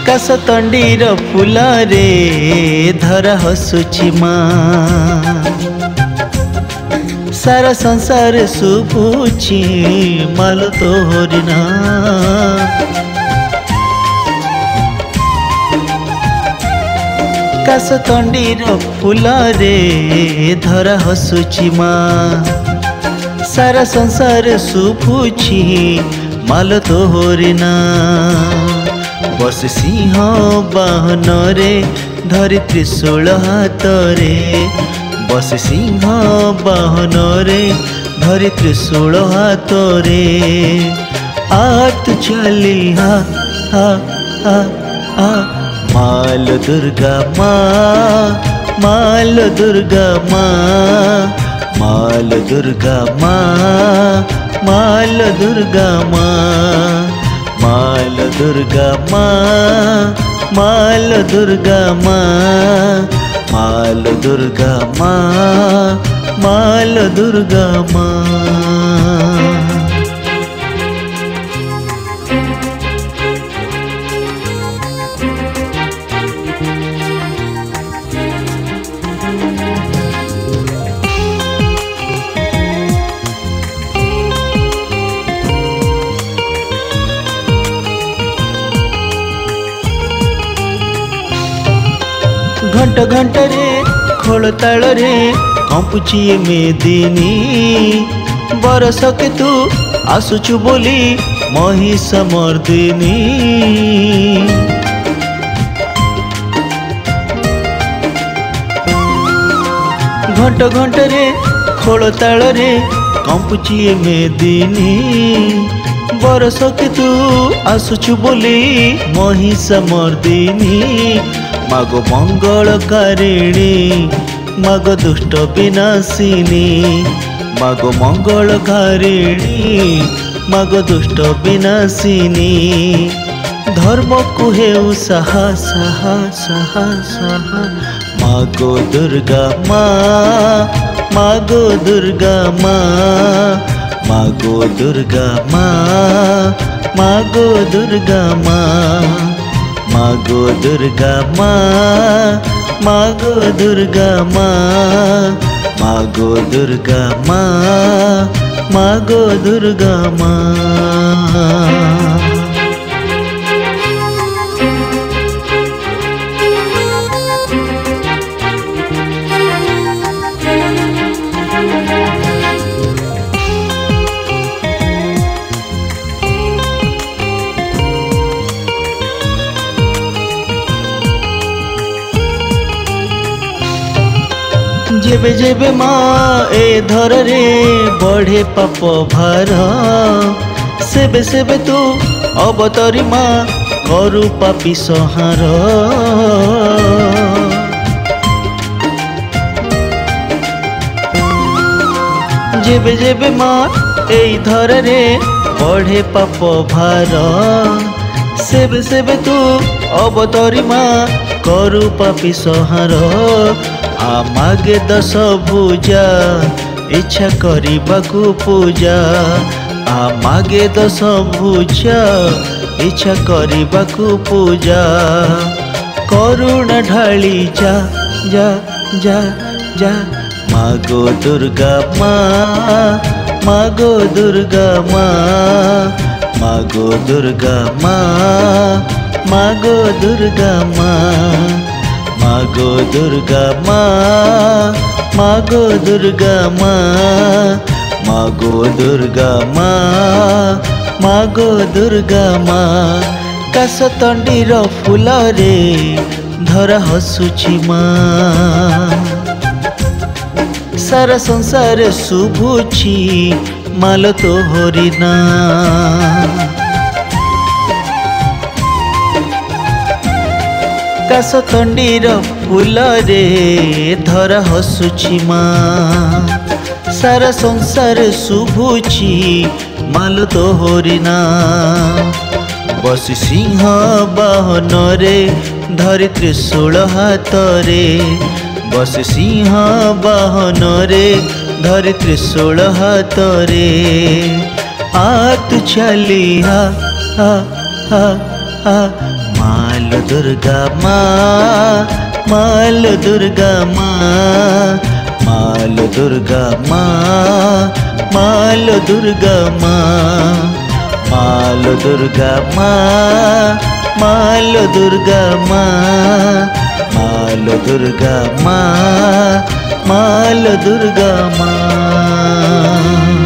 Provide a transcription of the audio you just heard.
काशतंडीर फूल रे धरा हसुची माँ सारा संसार शुभुची माल तोहरी ना काशतंडीर फूल रे धरा हसुची माँ सारा संसार शुभुची माल तोहरी ना बस सिंह बाहन रे धरी त्रिशूल हाथ रे बस सिंह बाहन रे धरी त्रिशूल हाथ रे आत चली हा हा हा हा माल दुर्गा माँ माल दुर्गा माँ माल दुर्गा माँ माल दुर्गा माँ माल दुर्गा माँ माल दुर्गा माँ माल दुर्गा माँ माल दुर्गा माँ। घंट घंट रे खोल ताल रे कंपुची मेदिनी बरस के तू आसुचु बोली महिष मर्दिनी घंट घंट रे खोल ताल रे कंपुची मेदिनी बरस के तू आसुचु बोली महिष मर्दिनी मागो मंगलकारिणी मागो दुष्ट विनाशिनी मागो मंगलकारिणी मागो दुष्ट विनाशिनी धर्म को हेउ साहा साहा साहा साहा मागो दुर्गा माँ मागो दुर्गा माँ मागो दुर्गा माँ मागो दुर्गा माँ मागो दुर्गा माँ मागो दुर्गा माँ मागो दुर्गा माँ मागो दुर्गा माँ। जेबे जेबे माँ ए धर रे बढ़े पाप भार सेबे सेबे तू अवतरी माँ करु पापी संहार जेबे जेबे माँ ए धर रे बढ़े पाप भार सेबे सेबे तू अवतरी माँ करु पापी संहार मागे दश भुजा इच्छा करिबाकु पूजा मागे दश भुजा इच्छा करिबाकु पूजा करुणा ढाली जा जा जा जा मागो दुर्गा माँ मागो दुर्गा माँ मागो दुर्गा माँ मागो दुर्गा माँ मागो दुर्गा माँ मागो दुर्गा माँ मागो दुर्गा माँ मागो दुर्गा माँ काशतंडीर फूल रे धरा हसुची माँ सारा संसार शुभुची माल तोहरी ना काशतंडीर फूल रे धरा हसुची माँ सारा संसार शुभुची माल तोहरी ना बस सिंह बाहन रे धरी त्रिशूल हाथ रे बस सिंह बाहन रे धरी त्रिशूल हाथ रे आत चली हा हा हा हा मालो दुर्गा माँ, मालो दुर्गा माँ, मालो दुर्गा माँ, मालो दुर्गा माँ, मालो दुर्गा माँ, मालो दुर्गा माँ, मालो दुर्गा माँ, मालो दुर्गा माँ।